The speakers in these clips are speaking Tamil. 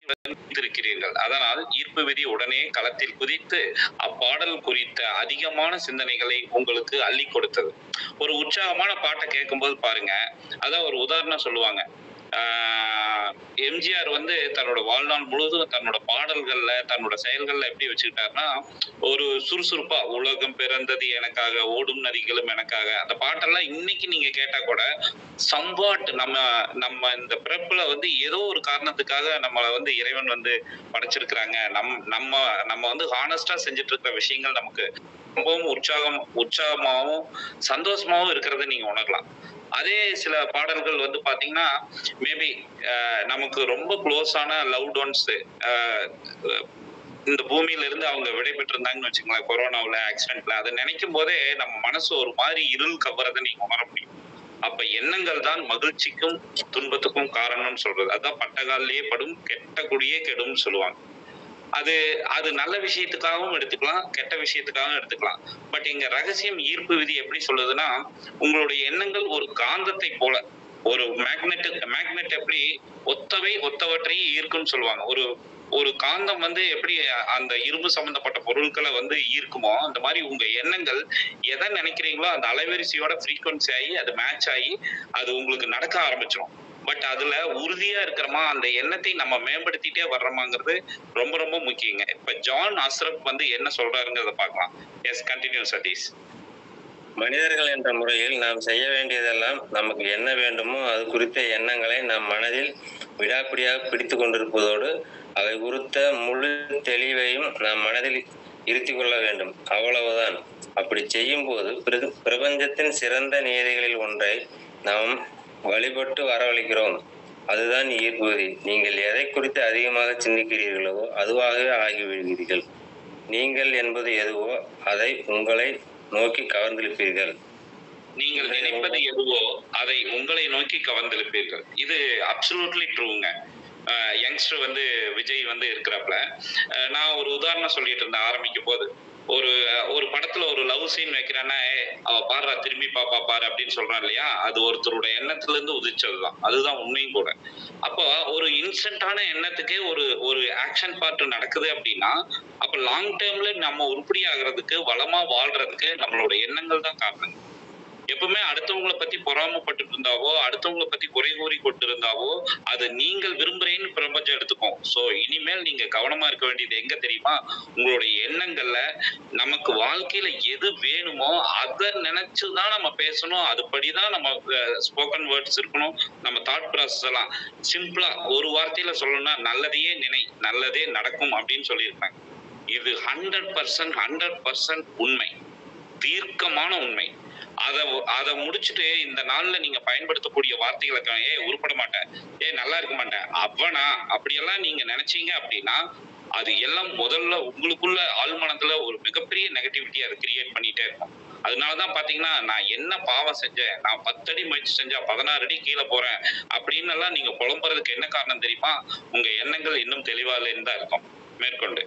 இருக்கிறீர்கள். அதனால் ஈர்ப்பு விதி உடனே களத்தில் குதித்து அப்பாடல் குறித்த அதிகமான சிந்தனைகளை உங்களுக்கு அள்ளி கொடுத்தது. ஒரு உற்சாகமான பாட்டை கேட்கும்போது பாருங்க, அதான் ஒரு உதாரணம் சொல்லுவாங்க. எம்ஜிஆர் வந்து தன்னோட வாழ்நாள் முழுவதும் தன்னோட பாடல்கள்ல, தன்னோட செயல்கள்ல எப்படி வச்சுக்கிட்டாருன்னா, ஒரு சுறுசுறுப்பா "உலகம் பிறந்தது எனக்காக, ஓடும் நதிகளும் எனக்காக" அந்த பாட்டெல்லாம் இன்னைக்கு நீங்க கேட்டா கூட, சம்வாட் நம்ம நம்ம இந்த பிறப்புல வந்து ஏதோ ஒரு காரணத்துக்காக நம்மள வந்து இறைவன் வந்து படைச்சிருக்கிறாங்க. நம்ம நம்ம வந்து ஹானஸ்ட்டா செஞ்சுட்டு இருக்கிற விஷயங்கள் நமக்கு ரொம்பவும் உற்சாகமாவும், சந்தோஷமாவும் இருக்கிறத நீங்க உணரலாம். அதே சில பாடல்கள் வந்து பாத்தீங்கன்னா, மேபி நமக்கு ரொம்ப க்ளோஸான லவ்ட் ஒன்ஸ் இந்த பூமியில இருந்து அவங்க விடைபெற்றிருந்தாங்கன்னு வச்சுக்கோங்களேன், கொரோனாவுல, ஆக்சிடென்ட்ல. அத நினைக்கும் போதே நம்ம மனசு ஒரு மாதிரி இருள் கவ்வறத நீங்க உணர முடியும். அப்ப எண்ணங்கள் தான் மகிழ்ச்சிக்கும், துன்பத்துக்கும் காரணம்னு சொல்றது. அதான் "பட்டகால்லேயே படும், கெட்ட குடியே கெடும்னு" சொல்லுவாங்க. அது அது நல்ல விஷயத்துக்காகவும் எடுத்துக்கலாம், கெட்ட விஷயத்துக்காகவும் எடுத்துக்கலாம். பட் இங்க ரகசியம் ஈர்ப்பு விதி எப்படி சொல்லுதுன்னா, உங்களுடைய எண்ணங்கள் ஒரு காந்தத்தை போல. ஒரு மேக்னெட் எப்படி ஒத்தவற்றையே ஈர்க்கும்னு சொல்லுவாங்க. ஒரு ஒரு காந்தம் வந்து எப்படி அந்த இரும்பு சம்பந்தப்பட்ட பொருட்கள வந்து ஈர்க்குமோ, அந்த மாரி உங்க எண்ணங்கள் எத நினைக்கிறீங்களோ அந்த அலைவரிசையோட ஃப்ரீக்வென்சி ஆயி, அது மேட்ச் ஆயி, அது உங்களுக்கு நடக்க ஆரம்பிச்சுரும். பட் அதுல உறுதியா இருக்கிறோமா, அந்த எண்ணத்தை நம்ம மேம்படுத்திட்டே வர்றோமாங்கிறது ரொம்ப ரொம்ப முக்கியங்க. இப்ப ஜான் அஸ்ரப் வந்து என்ன சொல்றாருங்கிறத பார்க்கலாம். Yes, continue Satish. மனிதர்கள் என்ற முறையில் நாம் செய்ய வேண்டியதெல்லாம் நமக்கு என்ன வேண்டுமோ அது குறித்த எண்ணங்களை நம் மனதில் விடாப்பிடியாக பிடித்து கொண்டிருப்பதோடு அவை குறித்த முழு தெளிவையும் நம் மனதில் இருத்திக் கொள்ள வேண்டும். அவ்வளவுதான். அப்படி செய்யும் போது பிரபஞ்சத்தின் சிறந்த நியதிகளில் ஒன்றை நாம் வழிபட்டு வரவழைக்கிறோம். அதுதான் ஈர்ப்பு விதி. நீங்கள் எதை குறித்து அதிகமாக சிந்திக்கிறீர்களோ அதுவாகவே ஆகிவிடுவீர்கள். நீங்கள் என்பது எதுவோ அதை உங்களை நோக்கி கவர்ந்திழுப்பீர்கள். நீங்கள் நினைப்பது எதுவோ அதை உங்களை நோக்கி கவர்ந்திழுப்பீர்கள். இது அப்சல்யூட்லி ட்ரூங்க. யங்ஸ்டர் வந்து விஜய் வந்து இருக்கிறப்பல, நான் ஒரு உதாரணம் சொல்லிட்டு இருந்தேன் ஆரம்பிக்கும் போது. ஒரு ஒரு படத்துல ஒரு லவ் சீன் வைக்கிறான்னா, அவ பாடுறா திரும்பி பாப்பா பாரு அப்படின்னு சொல்றான் இல்லையா? அது ஒருத்தரோட எண்ணத்துல இருந்து உதிச்சதுதான். அதுதான் உண்மையும் கூட. அப்போ ஒரு இன்ஸ்டன்டான எண்ணத்துக்கே ஒரு ஒரு ஆக்ஷன் பார்ட் நடக்குது அப்படின்னா, அப்ப லாங் டேர்ம்ல நம்ம உருப்படியாகிறதுக்கு, வளமா வாழ்றதுக்கு நம்மளோட எண்ணங்கள் தான் காரணம். எப்பவுமே அடுத்தவங்களை பத்தி பொறாமப்பட்டு இருந்தாவோ, அடுத்தவங்களை பத்தி குறை கூறி கொண்டு இருந்தாவோ, அது நீங்கள் விரும்புறேன்னு பிரபஞ்சம் எடுத்துக்கும். சோ இனிமேல் நீங்க கவனமா இருக்க வேண்டியது எங்க தெரியுமா? உங்களுடைய எண்ணங்கள்ல நமக்கு வாழ்க்கையில எது வேணுமோ அத நினைச்சுதான் நம்ம பேசணும். அதுபடிதான் நம்ம ஸ்போக்கன் வேர்ட்ஸ் இருக்கணும். நம்ம தாட் ப்ராசஸ் எல்லாம் சிம்பிளா ஒரு வார்த்தையில சொல்லணும்னா, நல்லதையே நினை, நல்லதே நடக்கும் அப்படின்னு சொல்லியிருப்பாங்க. இது 100% உண்மை, தீர்க்கமான உண்மை. அத முடிச்சுட்டு இந்த நாள்ல நீங்க பயன்படுத்தக்கூடிய வார்த்தைகளை உருப்பட மாட்டேன், நல்லா இருக்க மாட்டேன், அவனா அப்படியெல்லாம் நீங்க நினைச்சீங்க அப்படின்னா, அது எல்லாம் முதல்ல உங்களுக்குள்ள ஆழ்மனத்துல ஒரு மிகப்பெரிய நெகட்டிவிட்டியை அது கிரியேட் பண்ணிட்டே இருக்கும். அதனாலதான் பாத்தீங்கன்னா, நான் என்ன பாவம் செஞ்சேன், நான் 10 அடி முயற்சி செஞ்சா 16 அடி கீழே போறேன் அப்படின்னு எல்லாம் நீங்க புலம்புறதுக்கு என்ன காரணம் தெரியுமா? உங்க எண்ணங்கள் இன்னும் தெளிவா இல்லைன்னு தான் இருக்கும். மேற்கொண்டு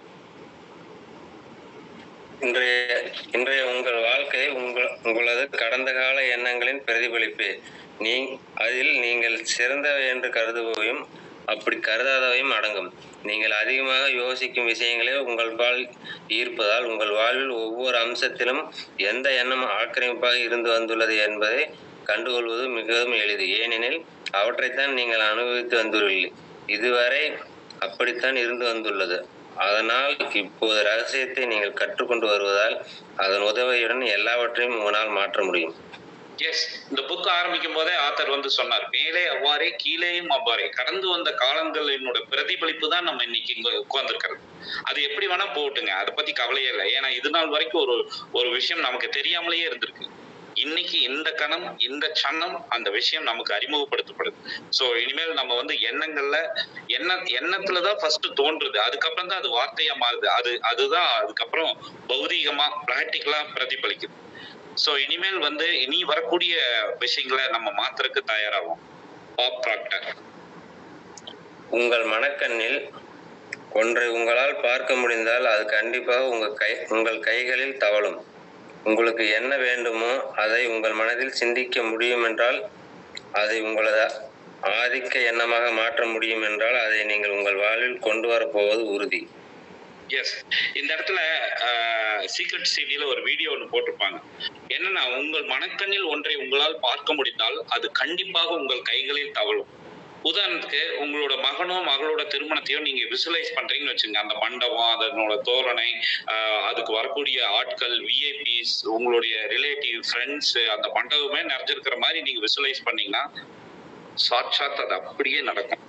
இன்றைய உங்கள் வாழ்க்கை உங்களது கடந்த கால எண்ணங்களின் பிரதிபலிப்பு. அதில் நீங்கள் சிறந்தவை என்று கருதுபவையும் அப்படி கருதாதவையும் அடங்கும். நீங்கள் அதிகமாக யோசிக்கும் விஷயங்களே உங்கள் பால் ஈர்ப்பதால் உங்கள் வாழ்வில் ஒவ்வொரு அம்சத்திலும் எந்த எண்ணம் ஆக்கிரமிப்பாக இருந்து வந்துள்ளது என்பதை கண்டுகொள்வது மிகவும் எளிது. ஏனெனில் அவற்றைத்தான் நீங்கள் அனுபவித்து வந்துள்ளீர்கள். இதுவரை அப்படித்தான் இருந்து வந்துள்ளது. அதனால் இப்போது ரகசியத்தை நீங்கள் கற்றுக்கொண்டு வருவதால் அதன் உதவியுடன் எல்லாவற்றையும் உங்களால் மாற்ற முடியும். எஸ், இந்த புக் ஆரம்பிக்கும் போதே ஆத்தர் வந்து சொன்னார், மேலே அவ்வாறே கீழேயும் அவ்வாறே கடந்து வந்த காலங்கள் என்னோட பிரதிபலிப்பு தான் நம்ம இன்னைக்கு இங்க உட்கார்ந்துருக்கிறது. அது எப்படி வேணா போட்டுங்க, அதை பத்தி கவலையே இல்லை. ஏன்னா இது நாள் வரைக்கும் ஒரு விஷயம் நமக்கு தெரியாமலேயே இருந்திருக்கு. இன்னைக்கு இந்த கணம், இந்த சன்னம் அந்த விஷயம் நமக்கு அறிமுகப்படுத்தப்படுது. சோ இனிமேல் நம்ம வந்து எண்ணத்துலதான் ஃபர்ஸ்ட் தோன்றுது, அதுக்கப்புறம் தான் அது வார்த்தையா மாறுது. அதுதான் அதுக்கப்புறம் பௌதீகமா பிராக்டிக்கலா பிரதிபலிக்குது. சோ இனிமேல் வந்து இனி வரக்கூடிய விஷயங்களை நம்ம மாத்துறதுக்கு தயாராகும். Bob Proctor. உங்கள் மனக்கண்ணில் ஒன்றை உங்களால் பார்க்க முடிந்தால் அது கண்டிப்பாக உங்கள் கைகளில் தவழும். உங்களுக்கு என்ன வேண்டுமோ அதை உங்கள் மனதில் சிந்திக்க முடியும் என்றால் அதை ஆதிக்க எண்ணமாக மாற்ற முடியும் என்றால் அதை நீங்கள் உங்கள் வாழ்வில் கொண்டு வரப்போவது உறுதி. எஸ், இந்த இடத்துல சீக்ரெட் சிடியில ஒரு வீடியோ ஒன்று போட்டிருப்பாங்க. என்னன்னா, உங்கள் மனக்கண்ணில் ஒன்றை உங்களால் பார்க்க முடிந்தால் அது கண்டிப்பாக உங்கள் கைகளில் தவழும். உதாரணத்துக்கு உங்களோட மகனோ மகளோட திருமணத்தையோ நீங்க விசுவலைஸ் பண்றீங்கன்னு வச்சுங்க. அந்த மண்டபம், அதனோட தோரணை, அதுக்கு வரக்கூடிய ஆட்கள், விஐபிஸ், உங்களுடைய ரிலேட்டிவ், ஃப்ரெண்ட்ஸ், அந்த மண்டபமே நிறைஞ்சிருக்கிற மாதிரி நீங்க விசுவலைஸ் பண்ணீங்கன்னா சாட்சாத் அது அப்படியே நடக்கும்.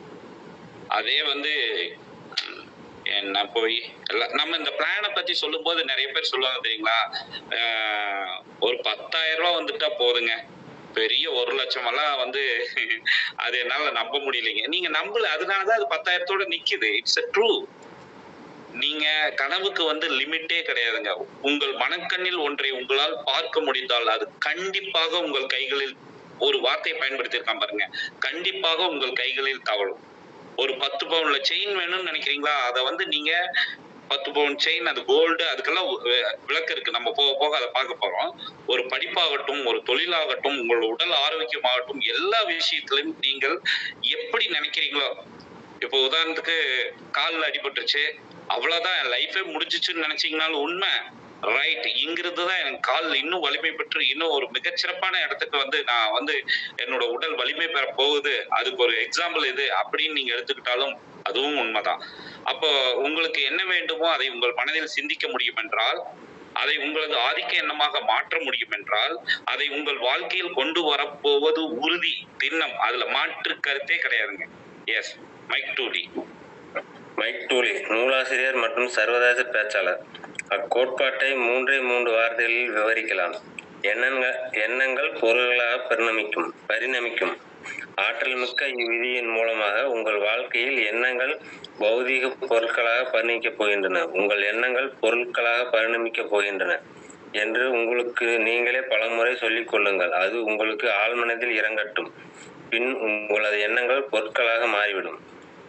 அதே வந்து என்ன போய் நம்ம இந்த பிளானை பத்தி சொல்லும் போது நிறைய பேர் சொல்லுவாங்க தெரியுங்களா, ஒரு 10,000 ரூபாய் வந்துட்டா போதுங்க, பெரிய 1,00,000 எல்லாம் வந்து அது என்னால நம்ப முடியலைங்க. நீங்க நம்பல, அதனாலதான் அது 10,000-தோட நிக்குது. It's true. நீங்க கனவுக்கு வந்து லிமிட்டே கிடையாதுங்க. உங்கள் மனக்கண்ணில் ஒன்றை உங்களால் பார்க்க முடிந்தால் அது கண்டிப்பாக உங்கள் கைகளில், ஒரு வார்த்தையை பயன்படுத்தியிருக்கான் பாருங்க, கண்டிப்பாக உங்கள் கைகளில் தவழும். ஒரு 10 பவுன்ல செயின் வேணும்னு நினைக்கிறீங்களா, அதை வந்து நீங்க 10 பவுன் செயின், அது கோல்டு, அதுக்கெல்லாம் விளக்கு இருக்கு. நம்ம போக போக அதை பார்க்க போறோம். ஒரு படிப்பாகட்டும், ஒரு தொழிலாகட்டும், உங்களோட உடல் ஆரோக்கியமாகட்டும், எல்லா விஷயத்திலும் நீங்கள் எப்படி நினைக்கிறீங்களோ, இப்போ உதாரணத்துக்கு காலில் அடிபட்டுருச்சு, அவ்வளவுதான் என் லைஃபே முடிஞ்சிச்சுன்னு நினைச்சீங்கனாலும் உண்மை ரைட். இங்கிருந்து தான் எனக்கு கால் இன்னும் வலிமை பெற்று இன்னும் ஒரு மிகச்சிறப்பான இடத்துக்கு வந்து நான் வந்து என்னோட உடல் வலிமை பெற போகுது, அதுக்கு ஒரு எக்ஸாம்பிள் இது அப்படின்னு நீங்க எடுத்துக்கிட்டாலும் அதுவும் உண்மைதான். அப்போ உங்களுக்கு என்ன வேண்டுமோ அதை உங்கள் மனதில் சிந்திக்க முடியும் என்றால், அதை உங்களது ஆதிக்க எண்ணமாக மாற்ற முடியும் என்றால், அதை உங்கள் வாழ்க்கையில் கொண்டு வரப்போவது உறுதி, திண்ணம். அதுல மாற்று கருத்தே கிடையாதுங்க. Yes, Mike Dooley. Mike Dooley நூலாசிரியர் மற்றும் சர்வதேச பேச்சாளர். அக்கோட்பாட்டை 3 வார்த்தைகளில் விவரிக்கலாம். எண்ணங்கள் பொருள்களாக பரிணமிக்கும். ஆற்றல் மிக்க இவ்விதியின் மூலமாக உங்கள் வாழ்க்கையில் எண்ணங்கள் பௌதீக பொருட்களாக பரிணமிக்கப் போகின்றன. உங்கள் எண்ணங்கள் பொருட்களாக பரிணமிக்கப் போகின்றன என்று உங்களுக்கு நீங்களே பலமுறை சொல்லிக் கொள்ளுங்கள். அது உங்களுக்கு ஆழ்மனதில் இறங்கட்டும். பின் உங்களது எண்ணங்கள் பொருட்களாக மாறிவிடும்.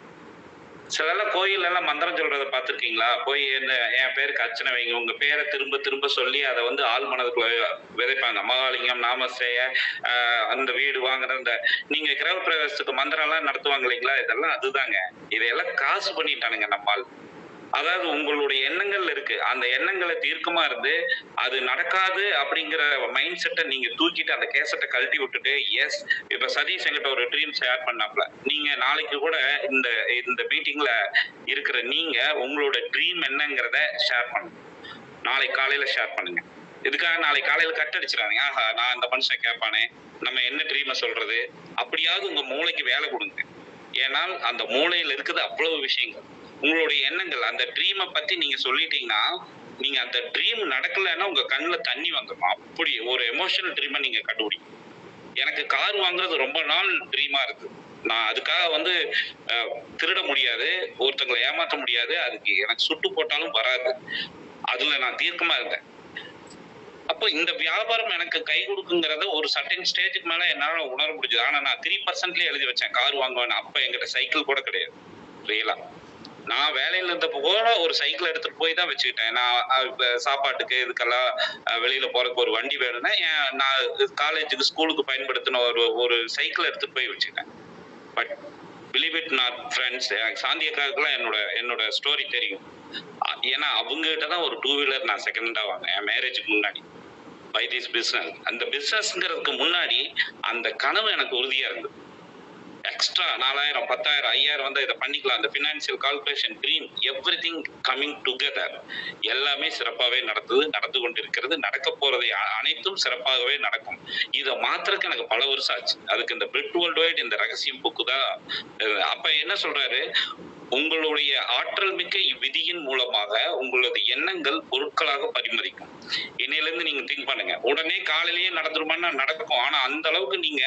சிலெல்லாம் கோயில் எல்லாம் மந்திரம் சொல்றதை பார்த்திருக்கீங்களா? போய் என் பேருக்கு அர்ச்சனை வைங்க, உங்க பேரை திரும்ப திரும்ப சொல்லி அதை வந்து ஆள் மனதுக்குள்ள விதைப்பாங்க. மகாலிங்கம், நாமஸ்தேய, அந்த வீடு வாங்குற அந்த நீங்க கிரக பிரவேசத்துக்கு மந்திரம் எல்லாம் நடத்துவாங்க இல்லைங்களா, இதெல்லாம் அதுதாங்க. இதையெல்லாம் காசு பண்ணிட்டானுங்க நம்மால். அதாவது உங்களுடைய எண்ணங்கள் இருக்கு, அந்த எண்ணங்களை தீர்க்கமா இருந்து அது நடக்காது அப்படிங்கிற மைண்ட் செட்டை நீங்க தூக்கிட்டு அந்த கேசட்டை கழட்டி விட்டுட்டு, எஸ், இப்ப சதீஷ் என்கிட்ட ஒரு ட்ரீம் ஷேர் பண்ணாப்ல, நீங்க நாளைக்கு கூட இந்த இந்த மீட்டிங்ல இருக்கிற நீங்க உங்களோட ட்ரீம் என்னங்கிறத ஷேர் பண்ணுங்க. நாளை காலையில ஷேர் பண்ணுங்க. இதுக்காக நாளை காலையில கட் அடிச்சிடாதீங்க, ஆஹா நான் இந்த மனுஷன் கேட்பானே, நம்ம என்ன ட்ரீமை சொல்றது, அப்படியாவது உங்க மூளைக்கு வேலை கொடுங்க. ஏன்னால் அந்த மூளையில இருக்குது அவ்வளவு விஷயங்கள். உங்களுடைய எண்ணங்கள், அந்த ட்ரீமை பத்தி நீங்க சொல்லிட்டீங்கன்னா, நீங்க அந்த ட்ரீம் நடக்கலைன்னா உங்க கண்ணுல தண்ணி வந்துடும். அப்படி ஒரு எமோஷனல் ட்ரீமை நீங்க கண்டுபிடிக்கும். எனக்கு கார் வாங்குறது ரொம்ப நாள் ட்ரீமா இருக்கு. நான் அதுக்காக வந்து திருட முடியாது, ஒருத்தங்களை ஏமாற்ற முடியாது, அதுக்கு எனக்கு சுட்டு போட்டாலும் வராது. அதுல நான் தீர்க்கமா இருந்தேன். அப்போ இந்த வியாபாரம் எனக்கு கை கொடுக்குங்கிறத ஒரு சர்டன் ஸ்டேஜுக்கு மேல என்னால உணர முடிஞ்சது. ஆனா நான் 3% எழுதி வச்சேன் கார் வாங்குவேன். அப்ப என்கிட்ட சைக்கிள் கூட கிடையாது. ரியலா நான் வேலையில இருந்தப்போ கூட ஒரு சைக்கிள் எடுத்துட்டு போய் தான் வச்சுக்கிட்டேன். நான் சாப்பாட்டுக்கு இதுக்கெல்லாம் வெளியில போறதுக்கு ஒரு வண்டி வேணும்னா நான் காலேஜுக்கு ஸ்கூலுக்கு பயன்படுத்தின ஒரு சைக்கிள் எடுத்துட்டு போய் வச்சுக்கிட்டேன். But believe it not friends, எனக்கு சாந்தியக்காவுக்குலாம் என்னோட ஸ்டோரி தெரியும். ஏன்னா அவங்க கிட்ட தான் ஒரு 2 வீலர் நான் செகண்டா வாங்கினேன் என் மேரேஜுக்கு முன்னாடி. By this business. அந்த பிசினஸ்ங்கிறதுக்கு முன்னாடி அந்த கனவு எனக்கு உறுதியா இருந்தது. எக்ஸ்ட்ரா 4,000, 10,000, 5,000 வந்து இதை பண்ணிக்கலாம். அந்த financial calculation, dream, everything coming together, எல்லாமே சிறப்பாகவே நடந்து கொண்டிருக்கிறது. நடக்க போறதை அனைத்தும் சிறப்பாகவே நடக்கும். இதை மாத்திரக்கு எனக்கு பல வருஷம் ஆச்சு. அதுக்கு இந்த பிரிட் வேர்ல்ட் வைட் இந்த ரகசியம் புக்கு தான். அப்ப என்ன சொல்றாரு, உங்களுடைய ஆற்றல் மிக்க இவ்விதியின் மூலமாக உங்களது எண்ணங்கள் பொருட்களாக பரிமதிக்கும். இன்னையிலிருந்து நீங்க திங்க் பண்ணுங்க. உடனே காலையிலேயே நடந்துருமான்னா நடக்கும். ஆனா அந்த அளவுக்கு நீங்க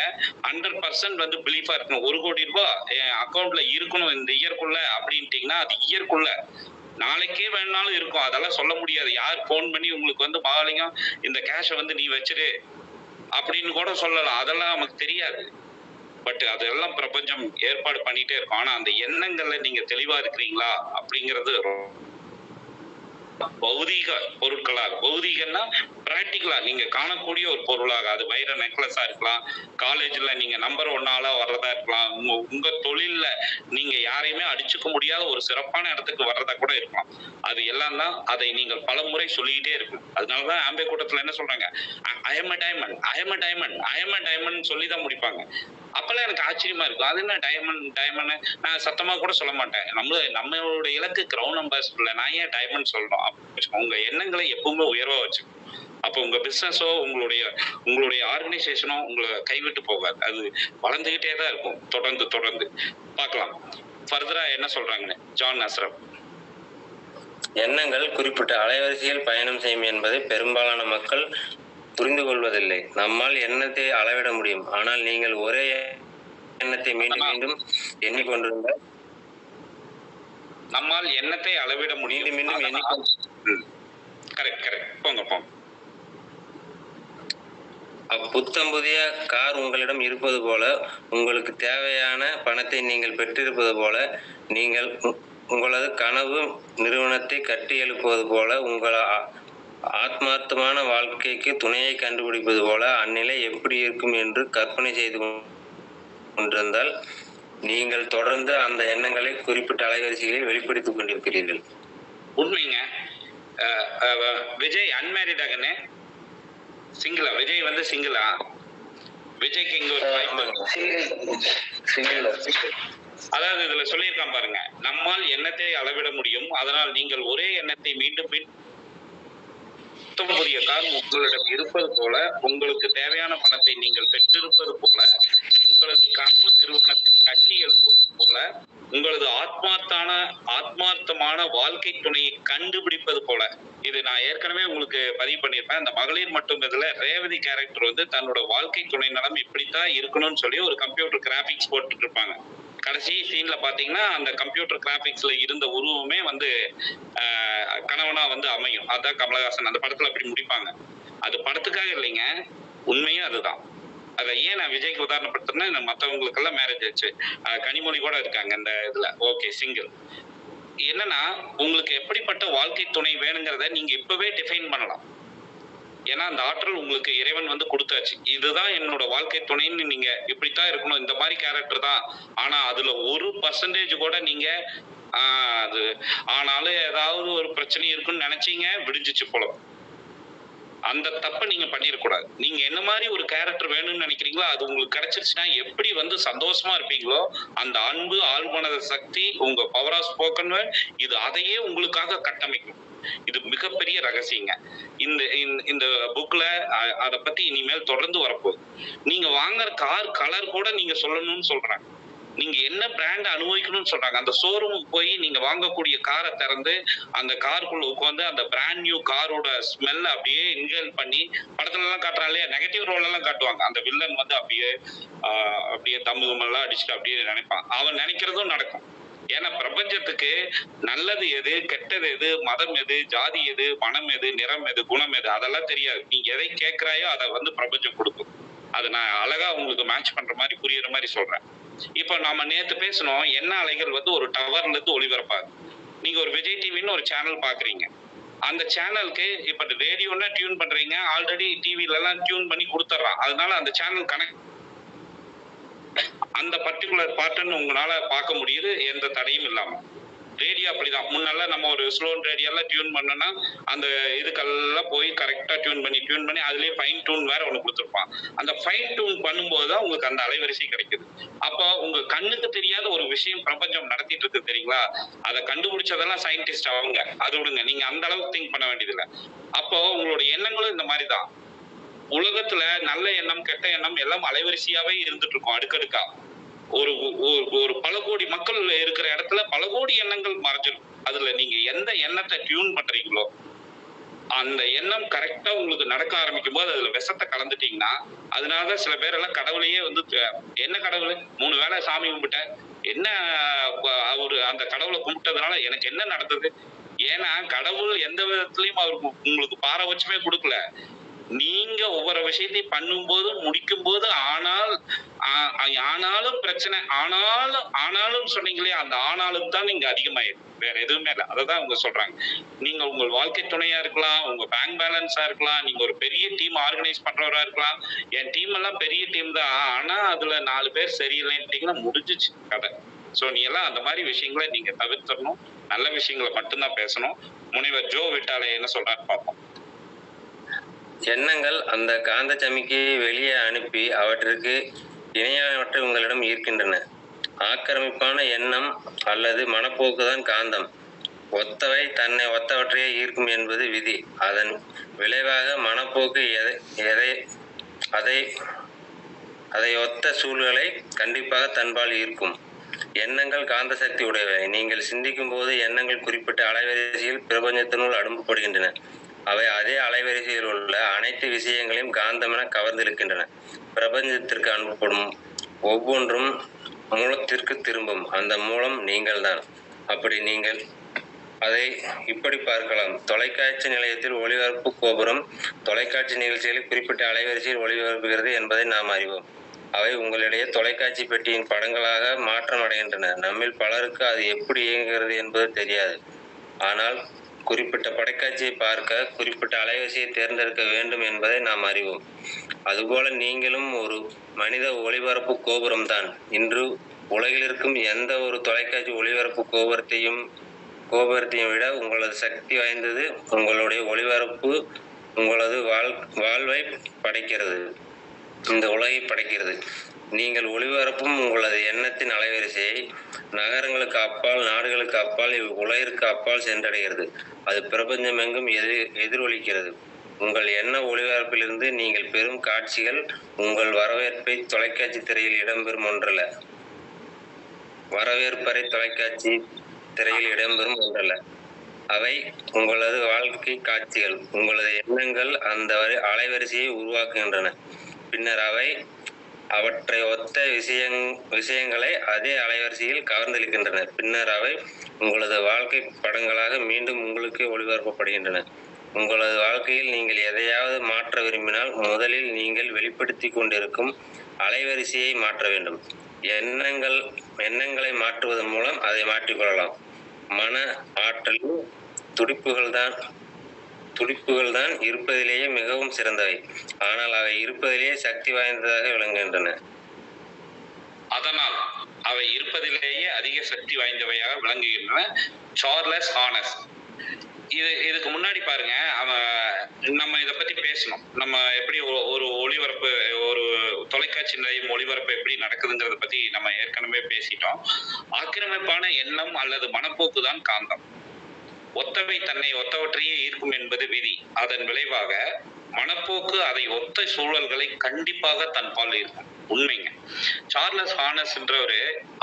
100% வந்து பிலீஃபா இருக்கணும். 1 கோடி ரூபாய் என் அக்கௌண்ட்ல இருக்கணும் இந்த இயர்க்குள்ள அப்படின்ட்டீங்கன்னா அது இயர்க்குள்ள, நாளைக்கே வேணாலும் இருக்கும். அதெல்லாம் சொல்ல முடியாது. யார் போன் பண்ணி உங்களுக்கு வந்து மகாலிங்கம் இந்த கேஷை வந்து நீ வச்சிரு அப்படின்னு கூட சொல்லலாம். அதெல்லாம் நமக்கு தெரியாது. பட் அதெல்லாம் பிரபஞ்சம் ஏற்பாடு பண்ணிட்டே இருக்கும். ஆனா அந்த எண்ணங்கள்ல நீங்க தெளிவா இருக்கிறீங்களா அப்படிங்கிறது பௌதீக பொருட்களாக, பௌதீகன்னா பிராக்டிக்கலா நீங்க காணக்கூடிய ஒரு பொருளாக, அது வைர நெக்லஸா இருக்கலாம், காலேஜ்ல நீங்க நம்பர் 1 ஆளா வர்றதா இருக்கலாம், உங்க தொழில்ல நீங்க யாரையுமே அடிச்சுக்க முடியாத ஒரு சிறப்பான இடத்துக்கு வர்றதா கூட இருக்கலாம். அது எல்லாம் தான் அதை நீங்கள் பலமுறை சொல்லிக்கிட்டே இருக்கணும். அதனாலதான் ஆம்பே கூட்டத்துல என்ன சொல்றாங்க, I am a diamond, I am a diamond, I am a diamond சொல்லி தான் முடிப்பாங்க. அப்பெல்லாம் எனக்கு ஆச்சரியமா இருக்கும். அது என்ன டைமண்ட் டைமண்ட், நான் சத்தமா கூட சொல்ல மாட்டேன். நம்மளோட இலக்கு கிரவுன் அம்பாசிடர்ல, நான் ஏன் டைமண்ட் சொல்றோம்? உங்க எண்ணங்களை எப்பவுமே உயர்வா வச்சுக்கணும். அப்போ உங்க பிசினஸோ உங்களுடைய ஆர்கனைசேஷனோ உங்களை கைவிட்டு போகாது. அது வளர்ந்துகிட்டே தான் இருக்கும். தொடர்ந்து தொடர்ந்து பார்க்கலாம். ஃபர்தரா என்ன சொல்றாங்கன்னு ஜான் அஸ்ரப். எண்ணங்கள் குறிப்பிட்ட அலைவரிசையில் பயணம் செய்யும் என்பதை பெரும்பாலான மக்கள் புரிந்து கொள்வதில்லை. நம்மால் எண்ணத்தை அளவிட முடியும், ஆனால் நீங்கள் ஒரே எண்ணத்தை மீண்டும் மீண்டும் எண்ணிக்கொண்டிருந்தால் நம்மால் எண்ணத்தை அளவிட முடியும். மீண்டும் மீண்டும் கரெக்ட் கரெக்ட், போங்க போங்க. புத்தம் புதிய கார் உங்களிடம் இருப்பது போல, உங்களுக்கு தேவையான பணத்தை நீங்கள் பெற்றிருப்பது போல, நீங்கள் உங்களது கனவு நிறுவனத்தை கட்டி எழுப்புவது போல, உங்கள் ஆத்மார்த்தமான வாழ்க்கைக்கு துணையை கண்டுபிடிப்பது போல அந்நிலை எப்படி இருக்கும் என்று கற்பனை செய்து கொண்டிருந்தால் நீங்கள் தொடர்ந்து அந்த எண்ணங்களை குறிப்பிட்ட அலைவரிசைகளில் வெளிப்படுத்திக் கொண்டிருக்கிறீர்கள். உண்மைங்க. விஜய் அன்மேரிடாகனே சிங்கிளா? விஜய் வந்து சிங்கிளா? விஜய்க்கு இங்க ஒரு அதாவது இதுல சொல்லியிருக்கான் பாருங்க, நம்மால் எண்ணத்தை அளவிட முடியும், அதனால் நீங்கள் ஒரே எண்ணத்தை மீண்டும் புதிய கார் உங்களிடம் இருப்பது போல, உங்களுக்கு தேவையான பணத்தை நீங்கள் பெற்றிருப்பது போல, உங்களது கனவு நிறுவனத்தை கட்டி எழுப்புவது போல, உங்களது ஆத்மார்த்தமான வாழ்க்கை துணையை கண்டுபிடிப்பது போல. இது நான் ஏற்கனவே உங்களுக்கு பதிவு பண்ணியிருப்பேன். அந்த மகளிர் மட்டும் இதுல ரேவதி கேரக்டர் வந்து தன்னோட வாழ்க்கை துணை நலம் இப்படித்தான் இருக்கணும்னு சொல்லி ஒரு கம்ப்யூட்டர் கிராபிக்ஸ் போட்டுட்டு இருப்பாங்க. கடைசி சீன்ல பாத்தீங்கன்னா அந்த கம்ப்யூட்டர் கிராபிக்ஸ்ல இருந்த உருவமே வந்து கணவனா வந்து அமையும். அதான் கமலஹாசன் அந்த படத்துல அப்படி முடிப்பாங்க. அது படத்துக்காக இல்லைங்க, உண்மையும் அதுதான். அதை ஏன் நான் விஜய்க்கு உதாரணப்படுத்துறேன்னா, மற்றவங்களுக்கெல்லாம் மேரேஜ் ஆச்சு, கனிமொழி கூட இருக்காங்க இந்த இதுல. Okay, single. என்னன்னா, உங்களுக்கு எப்படிப்பட்ட வாழ்க்கை துணை வேணுங்கிறத நீங்க இப்பவே டிஃபைன் பண்ணலாம். ஏன்னா அந்த ஆற்றல் உங்களுக்கு இறைவன் வந்து கொடுத்தாச்சு. இதுதான் என்னோட வாழ்க்கை துணைன்னு நீங்க இப்படித்தான் இருக்கணும், இந்த மாதிரி கேரக்டர் தான். ஆனா அதுல 1% கூட நீங்க அது ஆனாலும் ஏதாவது ஒரு பிரச்சனை இருக்குன்னு நினைச்சீங்க, விடிஞ்சிச்சு போல. அந்த தப்ப நீங்க பண்ணிடக்கூடாது. நீங்க என்ன மாதிரி ஒரு கேரக்டர் வேணும்னு நினைக்கிறீங்களோ அது உங்களுக்கு கிடைச்சிருச்சுன்னா எப்படி வந்து சந்தோஷமா இருப்பீங்களோ, அந்த அன்பு ஆழ்மனத சக்தி உங்க பவர் ஆஃப் ஸ்போக்கன் வேர்ட் இது அதையே உங்களுக்காக கட்டமைக்கும். இது மிகப்பெரிய ரகசியங்க. இந்த புக்ல அத பத்தி இனிமேல் தொடர்ந்து வரப்போகுது. நீங்க வாங்குற கார் கலர் கூட நீங்க சொல்லணும்னு சொல்றாங்க. நீங்க என்ன பிராண்ட் அனுபவிக்கணும்னு சொல்றாங்க. அந்த ஷோரூமுக்கு போய் நீங்க வாங்கக்கூடிய காரை திறந்து அந்த காருக்குள்ள உட்காந்து அந்த பிராண்ட் நியூ காரோட ஸ்மெல் அப்படியே இன்ஹேல் பண்ணி, படத்துல எல்லாம் காட்டுறாங்க இல்லையா, நெகட்டிவ் ரோல் எல்லாம் காட்டுவாங்க. அந்த வில்லன் வந்து அப்படியே தம்முகமெல்லாம் அடிச்சுட்டு அப்படியே நினைப்பான். அவன் நினைக்கிறதும் நடக்கும். ஏன்னா பிரபஞ்சத்துக்கு நல்லது எது, கெட்டது எது, மதம் எது, ஜாதி எது, மனம் எது, நிறம் எது, குணம் எது, அதெல்லாம் தெரியாது. நீங்க எதை கேட்கிறாயோ அதை வந்து பிரபஞ்சம் கொடுக்கும். அதை நான் அழகா உங்களுக்கு மேட்ச் பண்ற மாதிரி புரியுற மாதிரி சொல்றேன். இப்ப நாம நேத்து பேசணும், என்ன அலைகள் வந்து ஒரு டவர்ல இருந்து ஒளிபரப்பாது. நீங்க ஒரு விஜய் டிவின்னு ஒரு சேனல் பாக்குறீங்க, அந்த சேனலுக்கு இப்ப ரேடியோன்னா டியூன் பண்றீங்க, ஆல்ரெடி டிவில எல்லாம் டியூன் பண்ணி கொடுத்துட்றான். அதனால அந்த சேனல் கனெக்ட் அந்த பர்டிகுலர் பாட்டுன்னு உங்களால பார்க்க முடியுது, எந்த தடையும் இல்லாம. ரேடியோ அப்படிதான். முன்னெல்லாம் நம்ம ஒரு ஸ்லோன் ரேடியோலாம் டியூன் பண்ணோம்னா அந்த இதுக்கெல்லாம் போய் கரெக்டா டியூன் பண்ணி அதுலயே ஃபைன் டியூன் வேற ஒண்ணு கொடுத்துருப்பான். அந்த ஃபைன் டியூன் பண்ணும்போது தான் உங்களுக்கு அந்த அலைவரிசை கிடைக்குது. அப்போ உங்க கண்ணுக்கு தெரியாத ஒரு விஷயம் பிரபஞ்சம் நடத்திட்டு இருக்கு தெரியுங்களா, அதை கண்டுபிடிச்சதெல்லாம் சயின்டிஸ்ட் அவங்க. அது விடுங்க, நீங்க அந்த அளவுக்கு திங்க் பண்ண வேண்டியதில்லை. அப்போ உங்களோட எண்ணங்களும் இந்த மாதிரி தான். உலகத்துல நல்ல எண்ணம் கெட்ட எண்ணம் எல்லாம் அலைவரிசையாவே இருந்துட்டு இருக்கும், அடுக்கடுக்கா. ஒரு பல கோடி மக்கள் இருக்கிற இடத்துல பல கோடி எண்ணங்கள் மறைஞ்சிடும். அதுல நீங்க எந்த எண்ணத்தை டியூன் பண்றீங்களோ அந்த எண்ணம் கரெக்டா உங்களுக்கு நடக்க ஆரம்பிக்கும் போது அதுல விஷத்தை கலந்துட்டீங்கன்னா, அதனால சில பேர் எல்லாம் கடவுளையே வந்து, என்ன கடவுள் 3 வேளை சாமி கும்பிட்ட என்ன, அவரு அந்த கடவுளை கும்பிட்டதுனால எனக்கு என்ன நடந்தது? ஏன்னா கடவுள் எந்த விதத்திலையும் அவருக்கு உங்களுக்கு பாரபட்சமே கொடுக்கல. நீங்க ஒவ்வொரு விஷயத்தையும் பண்ணும்போது முடிக்கும் போது ஆனாலும் பிரச்சனை, ஆனாலும் சொன்னீங்களே, அந்த ஆனாலும் தான் நீங்க அதிகமாயிடும், வேற எதுவுமே இல்லை. அததான் அவங்க சொல்றாங்க. நீங்க உங்கள் வாழ்க்கை துணையா இருக்கலாம், உங்க பேங்க் பேலன்ஸா இருக்கலாம், நீங்க ஒரு பெரிய டீம் ஆர்கனைஸ் பண்றவரா இருக்கலாம். என் டீம் எல்லாம் பெரிய டீம் தான், ஆனா அதுல 4 பேர் சரியில்லைன்ட்டீங்கன்னா முடிஞ்சிச்சு கதை. சோ நீ எல்லாம் அந்த மாதிரி விஷயங்களை நீங்க தவிர்த்தரணும். நல்ல விஷயங்களை மட்டும்தான் பேசணும். முனைவர் ஜோ விட்டாலே என்ன சொல்றாரு பார்ப்போம். எண்ணங்கள் அந்த காந்த சமிக்கையை வெளியே அனுப்பி அவற்றிற்கு இணையானவற்றை உங்களிடம் ஈர்க்கின்றன. ஆக்கிரமிப்பான எண்ணம் அல்லது மனப்போக்குதான் காந்தம். ஒத்தவை தன்னை ஒத்தவற்றையே ஈர்க்கும் என்பது விதி. அதன் விளைவாக மனப்போக்கு அதை ஒத்த சூழலை கண்டிப்பாக தன்பால் ஈர்க்கும். எண்ணங்கள் காந்த சக்தி உடையவை. நீங்கள் சிந்திக்கும் போது எண்ணங்கள் குறிப்பிட்ட அலைவரிசையில் பிரபஞ்சத்தினுள் அனுப்பப்படுகின்றன. அவை அதே அலைவரிசையில் உள்ள அனைத்து விஷயங்களையும் காந்தமென கவர்ந்திருக்கின்றன. பிரபஞ்சத்திற்கு அனுப்பப்படும் ஒவ்வொன்றும் மூலத்திற்கு திரும்பும். அந்த மூலம் நீங்கள்தான். அப்படி நீங்கள் அதை இப்படி பார்க்கலாம். தொலைக்காட்சி நிலையத்தில் ஒளிபரப்பு கோபுரம் தொலைக்காட்சி நிகழ்ச்சிகளை குறிப்பிட்ட அலைவரிசையில் ஒளிபரப்புகிறது என்பதை நாம் அறிவோம். அவை உங்களிடையே தொலைக்காட்சி பெட்டியின் படங்களாக மாற்றம் அடைகின்றன. நம்மில் பலருக்கு அது எப்படி இயங்குகிறது என்பது தெரியாது. ஆனால் குறிப்பிட்ட படைக்காட்சியை பார்க்க குறிப்பிட்ட அலைவரிசையை தேர்ந்தெடுக்க வேண்டும் என்பதை நாம் அறிவோம். அதுபோல நீங்களும் ஒரு மனித ஒளிபரப்பு கோபுரம் தான். இன்று உலகில் இருக்கும் எந்த ஒரு தொலைக்காட்சி ஒளிபரப்பு கோபுரத்தையும் விட உங்களது சக்தி வாய்ந்தது. உங்களுடைய ஒளிபரப்பு உங்களது வாழ்வை படைக்கிறது, இந்த உலகை படைக்கிறது. நீங்கள் ஒளிபரப்பும் உங்களது எண்ணத்தின் அலைவரிசையை நகரங்களுக்கு அப்பால், நாடுகளுக்கு அப்பால், உலகிற்கு அப்பால் சென்றடைகிறது. அது பிரபஞ்சம் எங்கும் எதிரொலிக்கிறது. உங்கள் எண்ண ஒளிபரப்பிலிருந்து நீங்கள் பெறும் காட்சிகள் உங்கள் வரவேற்பை தொலைக்காட்சி திரையில் இடம்பெறும் ஒன்றல்ல. வரவேற்பறை தொலைக்காட்சி திரையில் இடம்பெறும் ஒன்றல்ல. அவை உங்களது வாழ்க்கை காட்சிகள். உங்களது எண்ணங்கள் அந்த அலைவரிசையை உருவாக்குகின்றன. பின்னர் அவை அவற்றை ஒத்த விஷயங்களை அதே அலைவரிசையில் கவர்ந்தளிக்கின்றன. பின்னர் அவை உங்களது வாழ்க்கை படங்களாக மீண்டும் உங்களுக்கு ஒளிபரப்பப்படுகின்றன. உங்களது வாழ்க்கையில் நீங்கள் எதையாவது மாற்ற விரும்பினால் முதலில் நீங்கள் வெளிப்படுத்தி கொண்டிருக்கும் அலைவரிசையை மாற்ற வேண்டும். எண்ணங்களை மாற்றுவதன் மூலம் அதை மாற்றிக்கொள்ளலாம். மன ஆற்றலில் துடிப்புகள் தான் இருப்பதிலேயே மிகவும் சிறந்தவை. ஆனால் அவை இருப்பதிலேயே சக்தி வாய்ந்ததாக விளங்குகின்றன. அதனால் அவை இருப்பதிலேயே அதிக சக்தி வாய்ந்தவையாக விளங்குகின்றன. Charles Haanel. இதுக்கு முன்னாடி பாருங்க, நம்ம இதை பத்தி பேசணும். நம்ம எப்படி ஒரு ஒளிபரப்பு, ஒரு தொலைக்காட்சி நிலையம் ஒளிபரப்பு எப்படி நடக்குதுங்கிறத பத்தி நம்ம ஏற்கனவே பேசிட்டோம். ஆக்கிரமிப்பான எண்ணம் அல்லது மனப்போக்கு தான் காந்தம். ஒத்தவை தன்னை ஒத்தவற்றையே ஈர்க்கும் என்பது விதி. அதன் விளைவாக மனப்போக்கு அதை ஒத்த சூழல்களை கண்டிப்பாக தன்பால் இருக்கும். உண்மைங்க. சார்லஸ் ஹானஸ் என்றவரு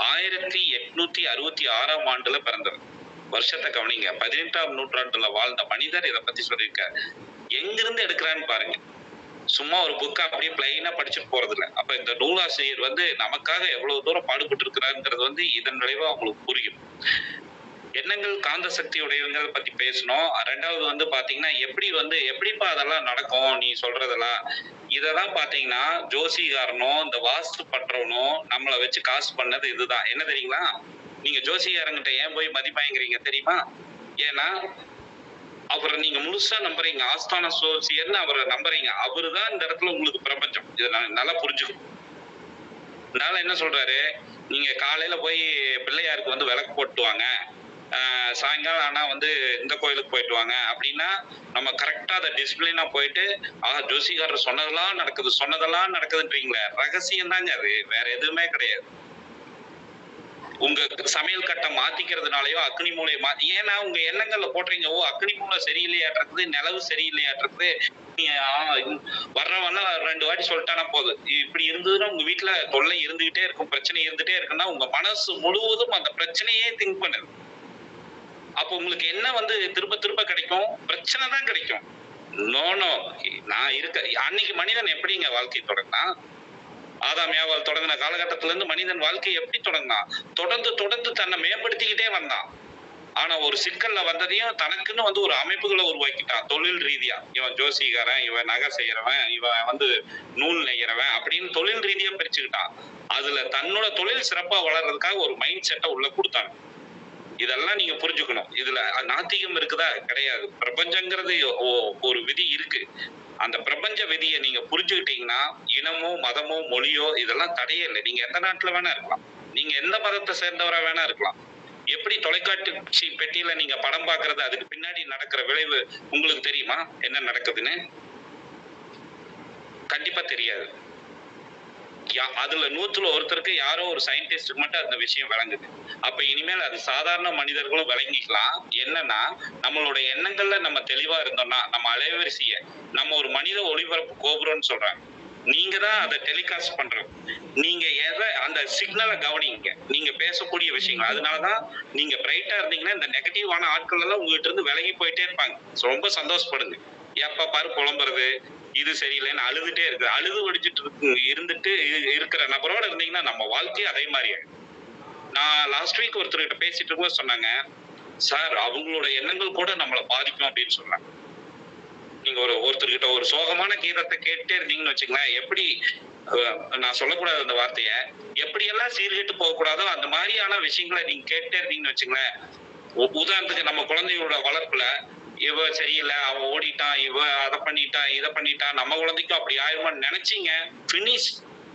1866ஆம் ஆண்டுல பிறந்தவர். வருஷத்தை கவனிங்க. 18ஆம் நூற்றாண்டுல வாழ்ந்த மனிதர் இதை பத்தி சொல்லியிருக்காரு. எங்கிருந்து எடுக்கிறான்னு பாருங்க. சும்மா ஒரு புக்கை அப்படியே பிளைனா படிச்சுட்டு போறது இல்லை. அப்ப இந்த நூலாசிரியர் நமக்காக எவ்வளவு தூரம் பாடுபட்டு இருக்கிறாருங்கிறது இதன் விளைவா அவங்களுக்கு புரியும். எண்ணங்கள் காந்த சக்தி உடையவங்கிறத பத்தி பேசணும். ரெண்டாவது பாத்தீங்கன்னா எப்படிப்பா அதெல்லாம் நடக்கும் நீ சொல்றதெல்லாம். இதெல்லாம் பாத்தீங்கன்னா ஜோசிகாரனோ இந்த வாஸ்து பண்றவனோ நம்மளை வச்சு காசு பண்ணது இதுதான். என்ன தெரியுங்களா? நீங்க ஜோசிகாரங்கிட்ட ஏன் போய் மதிப்பாங்கிறீங்க தெரியுமா? ஏன்னா அவரை நீங்க முழுசா நம்புறீங்க. ஆஸ்தான சோசியர்னு அவரை நம்புறீங்க. அவருதான் இந்த இடத்துல உங்களுக்கு பிரபஞ்சம். இதை நல்லா புரிஞ்சுக்கணும். அதனால என்ன சொல்றாரு, நீங்க காலையில போய் பிள்ளையாருக்கு விளக்கு போட்டுவாங்க, சாயங்காலம் ஆனா இந்த கோயிலுக்கு போயிட்டு வாங்க அப்படின்னா நம்ம கரெக்டா அதை டிசிப்ளினா போயிட்டு ஜோசிகாரர் சொன்னதெல்லாம் நடக்குதுன்றீங்களே, ரகசியம் தாங்க அது, வேற எதுவுமே கிடையாது. உங்க சமையல் கட்டை மாத்திக்கிறதுனாலயோ அக்னி மூலையை ஏன்னா உங்க எண்ணங்கள்ல போடுறீங்க, அக்னி மூலை சரியில்லையாட்டுறது, நிலவு சரியில்லையாட்டுறது. வர்றவன்னா 2 வாட்டி சொல்லிட்டானா போதும். இப்படி இருந்ததுன்னா உங்க வீட்டுல தொல்லை இருந்துகிட்டே இருக்கும், பிரச்சனை இருந்துட்டே இருக்குன்னா உங்க மனசு முழுவதும் அந்த பிரச்சனையே திங்க் பண்ணுது. அப்போ உங்களுக்கு என்ன திரும்ப திரும்ப கிடைக்கும்? பிரச்சனை தான் கிடைக்கும். நான் அன்னைக்கு மனிதன் எப்படிங்க வாழ்க்கை தொடங்கினா? ஆதாம் ஏவாள் தொடங்கின காலகட்டத்துல இருந்து மனிதன் வாழ்க்கை எப்படி தொடங்கினான்? தொடர்ந்து தன்னை மேம்படுத்திக்கிட்டே வந்தான். ஆனா ஒரு சிக்கல்ல வந்ததையும் தனக்குன்னு வந்து ஒரு அமைப்புகளை உருவாக்கிட்டான். தொழில் ரீதியா இவன் ஜோசிகாரன், இவன் நகை செய்யறவன், இவன் வந்து நூல் நெய்யறவன் அப்படின்னு தொழில் ரீதியா பிரிச்சுக்கிட்டான். அதுல தன்னோட தொழில் சிறப்பா வளர்றதுக்காக ஒரு மைண்ட் செட்டை உள்ள கொடுத்தாங்க. இதெல்லாம் நீங்க புரிஞ்சுக்கணும். இதுல நாத்திகம் இருக்குதா? கிடையாது. பிரபஞ்சங்கிறது ஒரு விதி இருக்கு. அந்த பிரபஞ்ச விதியை நீங்க புரிஞ்சுக்கிட்டீங்கன்னா இனமோ மதமோ மொழியோ இதெல்லாம் தடையே இல்லை. நீங்க எந்த நாட்டுல வேணா இருக்கலாம், நீங்க எந்த மதத்தை சேர்ந்தவரா வேணா இருக்கலாம். எப்படி தொலைக்காட்சி பெட்டியில நீங்க படம் பாக்குறது, அதுக்கு பின்னாடி நடக்கிற விளைவு உங்களுக்கு தெரியுமா என்ன நடக்குதுன்னு? கண்டிப்பா தெரியாது. அதுல 100ல ஒருத்தருக்கு யாரோ ஒரு சயின்டிஸ்டுக்கு மட்டும் அந்த விஷயம் விளங்குது. அப்ப இனிமேல் அது சாதாரண மனிதர்களும் விளங்கிக்கலாம். என்னன்னா நம்மளோட எண்ணங்கள்ல நம்ம தெளிவா இருந்தோம்னா நம்ம அலைவரிசைய நம்ம ஒரு மனித ஒளிபரப்பு கோபுரம்னு சொல்றாங்க. நீங்க தான் அதை டெலிகாஸ்ட் பண்றது. நீங்க அந்த சிக்னலை கவனிங்க. நீங்க பேசக்கூடிய விஷயங்கள். அதனாலதான் நீங்க பிரைட்டா இருந்தீங்கன்னா இந்த நெகட்டிவான ஆட்கள் எல்லாம் உங்ககிட்ட இருந்து விலகி போயிட்டே இருப்பாங்க. ரொம்ப சந்தோஷப்படுங்க. எப்ப பாரு புலம்புறது, இது சரியில்லைன்னு அழுதுட்டே இருக்கு. அழுது வடிச்சிட்டு இருந்துட்டு இருக்கிற நபரோட இருந்தீங்கன்னா நம்ம வாழ்க்கையே அதே மாதிரி. நான் லாஸ்ட் வீக் ஒருத்தர்கிட்ட பேசிட்டு இருக்கும்போது சொன்னாங்க, சார் அவங்களோட எண்ணங்கள் கூட நம்மளை பாதிக்கும் அப்படின்னு சொன்னாங்க. நீங்க ஒருத்தர்கிட்ட ஒரு சோகமான கீதத்தை கேட்டே இருந்தீங்கன்னு வச்சுங்களேன், எப்படி நான் சொல்லக்கூடாது அந்த வார்த்தைய, எப்படியெல்லாம் சீர்கெட்டு போகக்கூடாதோ அந்த மாதிரியான விஷயங்களை நீங்க கேட்டே இருந்தீங்கன்னு வச்சுங்களேன். உதாரணத்துக்கு நம்ம குழந்தையோட வளர்ப்புல இவ சரியில்லை, அவன் ஓடிட்டான், இவ அதை பண்ணிட்டான், இதை பண்ணிட்டான், நம்ம குழந்தைக்கும் அப்படி ஆயிருமான்னு நினைச்சீங்க, பினிஷ்.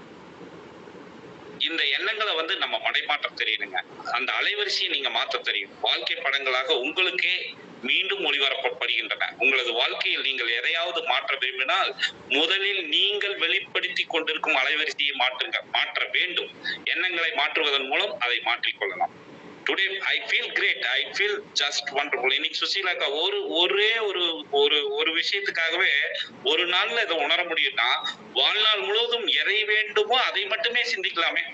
இந்த எண்ணங்களை வந்து நம்ம மடைமாற்ற தெரியணுங்க. அந்த அலைவரிசையை நீங்க மாற்ற தெரியும். வாழ்க்கை படங்களாக உங்களுக்கே மீண்டும் ஒளிபரப்பப்படுகின்றன. உங்களது வாழ்க்கையில் நீங்கள் எதையாவது மாற்ற விரும்பினால் முதலில் நீங்கள் வெளிப்படுத்தி கொண்டிருக்கும் அலைவரிசையை மாற்ற வேண்டும். எண்ணங்களை மாற்றுவதன் மூலம் அதை மாற்றிக்கொள்ளலாம். Today I feel great, I feel just wonderful. இன்னைக்கு சுசீலாக்கா ஒரே ஒரு விஷயத்துக்காகவே ஒரு நாள்ல இதை உணர முடியும்னா வாழ்நாள் முழுவதும் எதை வேண்டுமோ அதை மட்டுமே சிந்திக்கலாமே.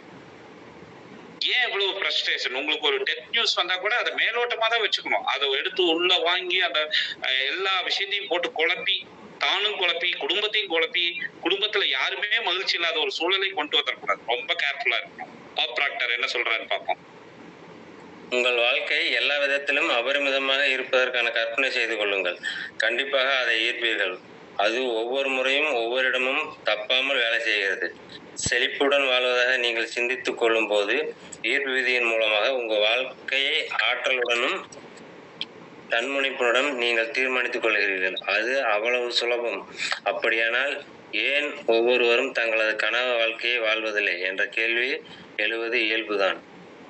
ஏன் இவ்வளவு ஃப்ரஸ்ட்ரேஷன்? உங்களுக்கு ஒரு டெத் நியூஸ் வந்தா கூட அதை மேலோட்டமா தான் வச்சுக்கணும். அதை எடுத்து உள்ள வாங்கி அந்த எல்லா விஷயத்தையும் போட்டு குழப்பி, தானும் குழப்பி, குடும்பத்தையும் குழப்பி, குடும்பத்துல யாருமே மகிழ்ச்சி இல்லாத ஒரு சூழலை கொண்டு வந்துடக்கூடாது. ரொம்ப கேர்ஃபுல்லா இருக்கணும். பாப் ப்ராக்டர் என்ன சொல்றாருன்னு பார்ப்போம். உங்கள் வாழ்க்கை எல்லா விதத்திலும் அபரிமிதமாக இருப்பதற்கான கற்பனை செய்து கொள்ளுங்கள். கண்டிப்பாக அதை ஈர்ப்பீர்கள். அது ஒவ்வொரு முறையும் ஒவ்வொரு இடமும் தப்பாமல் வேலை செய்கிறது. செழிப்புடன் வாழ்வதாக நீங்கள் சிந்தித்துக் கொள்ளும் போது ஈர்ப்பு விதியின் மூலமாக உங்கள் வாழ்க்கையை ஆற்றலுடனும் தன்முனைப்புடன் நீங்கள் தீர்மானித்துக் கொள்கிறீர்கள். அது அவ்வளவு சுலபம். அப்படியானால் ஏன் ஒவ்வொருவரும் தங்களது கனவு வாழ்க்கையை வாழ்வதில்லை என்ற கேள்வி எழுவது இயல்புதான்.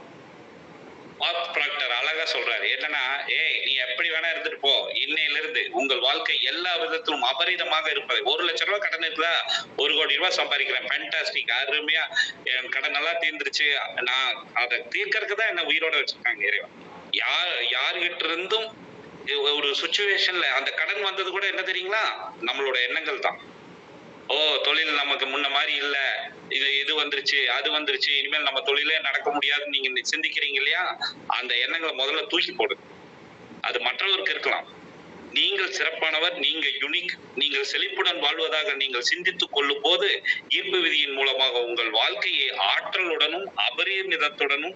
பாப் ப்ராக்டர் அழகா சொல்றாரு. என்னன்னா, நீ எப்படி வேணா இருந்துட்டு போ, இன்னையில இருந்து உங்கள் வாழ்க்கை எல்லா விதத்திலும் அபரிதமாக இருப்பது. 1 லட்சம் ரூபாய் கடன் இருக்குதா, 1 கோடி ரூபாய் சம்பாதிக்கிறேன், ஃபேண்டாஸ்டிக், அருமையா, என் கடன் எல்லாம் தீர்ந்துருச்சு. நான் அதை தீர்க்கறதுக்கு தான் என்ன உயிரோட வச்சிருக்காங்க இறைவன். யார்கிட்ட இருந்தும் ஒரு சுச்சுவேஷன்ல அந்த கடன் வந்தது கூட என்ன தெரியுங்களா, நம்மளோட எண்ணங்கள் தான். தொழில் நமக்கு முன்ன மாதிரி இல்ல, இது வந்துருச்சு, அது வந்துருச்சு, இனிமேல் நம்ம தொழிலே நடக்க முடியாதுன்னு நீங்க சிந்திக்கிறீங்க இல்லையா, அந்த எண்ணங்களை முதல்ல தூக்கி போடுங்க. அது மற்றவருக்கு இருக்கலாம். நீங்கள் சிறப்பானவர், நீங்க யுனிக். நீங்கள் செழிப்புடன் வாழ்வதாக நீங்கள் சிந்தித்துக் கொள்ளும் போது ஈர்ப்பு விதியின் மூலமாக உங்கள் வாழ்க்கையை ஆற்றலுடனும் அபரிமிதத்துடனும்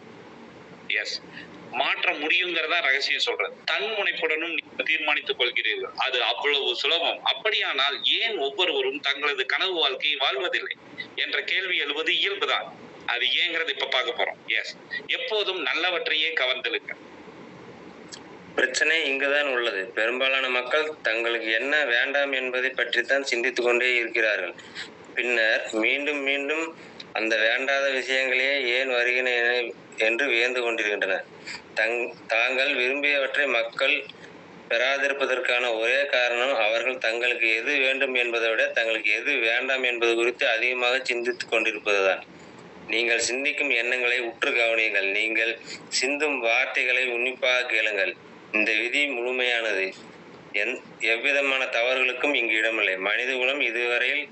மாற்ற முடியுங்கிறதா ரகசியம் சொல்றது. தன்முனைப்புடனும் தீர்மானித்துக் கொள்கிறீர்கள். அது அவ்வளவு சுலபம். அப்படியானால் ஏன் ஒவ்வொருவரும் தங்களது கனவு வாழ்க்கையை வாழ்வதில்லை என்ற கேள்வி எழுவது இயல்புதான். அது ஏங்கிறது இப்ப பார்க்க போறோம். எப்போதும் நல்லவற்றையே கவர்ந்தெழுங்க. பிரச்சனை இங்குதான் உள்ளது. பெரும்பாலான மக்கள் தங்களுக்கு என்ன வேண்டாம் என்பதை பற்றித்தான் சிந்தித்துக் கொண்டே இருக்கிறார்கள். பின்னர் மீண்டும் மீண்டும் அந்த வேண்டாத விஷயங்களே ஏன் வருகின்றன என்று வியந்து கொண்டிருக்கின்றனர். தாங்கள் விரும்பியவற்றை மக்கள் பெறாதிருப்பதற்கான ஒரே காரணம் அவர்கள் தங்களுக்கு எது வேண்டும் என்பதை விட தங்களுக்கு எது வேண்டாம் என்பது குறித்து அதிகமாக சிந்தித்துக் கொண்டிருப்பதுதான். நீங்கள் சிந்திக்கும் எண்ணங்களை உற்று கவனியுங்கள். நீங்கள் சிந்தும் வார்த்தைகளை உன்னிப்பாக கேளுங்கள். இந்த விதி முழுமையானது. எவ்விதமான தவறுகளுக்கும் இங்கு இடமில்லை. மனிதகுலம் இதுவரையில்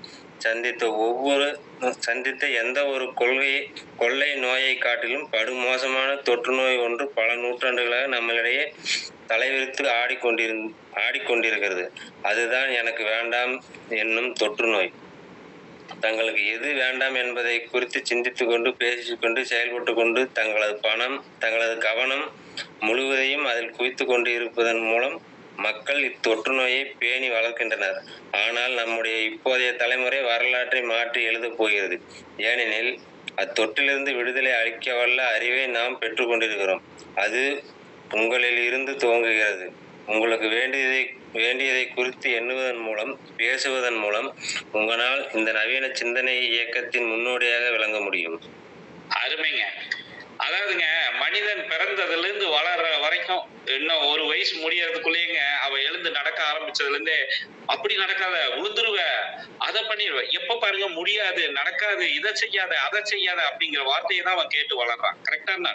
சந்தித்த எந்த ஒரு கொள்ளை நோயை காட்டிலும் படுமோசமான தொற்று நோய் ஒன்று பல நூற்றாண்டுகளாக நம்மளிடையே தலைவிரித்து ஆடிக்கொண்டிருக்கிறது. அதுதான் எனக்கு வேண்டாம் என்னும் தொற்று நோய். தங்களுக்கு எது வேண்டாம் என்பதை குறித்து சிந்தித்துக் கொண்டு, பேசிக்கொண்டு, செயல்பட்டு கொண்டு தங்களது கவனம் முழுவதையும் அதில் குவித்து கொண்டு இருப்பதன் மூலம் மக்கள் இத்தொற்று நோயை பேணி வளர்க்கின்றனர். ஆனால் நம்முடைய இப்போதைய தலைமுறை வரலாற்றை மாற்றி எழுதப் போகிறது. ஏனெனில் அத்தொற்றிலிருந்து விடுதலை அளிக்க வல்ல அறிவை நாம் பெற்றுக் கொண்டிருக்கிறோம். அது உங்களில் இருந்து துவங்குகிறது. உங்களுக்கு வேண்டியதை குறித்து எண்ணுவதன் மூலம், பேசுவதன் மூலம் உங்களால் இந்த நவீன சிந்தனை இயக்கத்தின் முன்னோடியாக விளங்க முடியும். அருமைங்க. அதாவதுங்க, மனிதன் பிறந்ததுல இருந்து வளர்ற வரைக்கும் இன்னும் ஒரு வயசு முடியறதுக்குள்ளேங்க அவன் எழுந்து நடக்க ஆரம்பிச்சதுல இருந்தே, அப்படி நடக்காத, உளுந்துருவ, அதை பண்ணிடுவ, எப்ப பாருங்க முடியாது, நடக்காது, இதை செய்யாத, அதை செய்யாத அப்படிங்கிற வார்த்தையை தான் அவன் கேட்டு வளர்றான். கரெக்டா?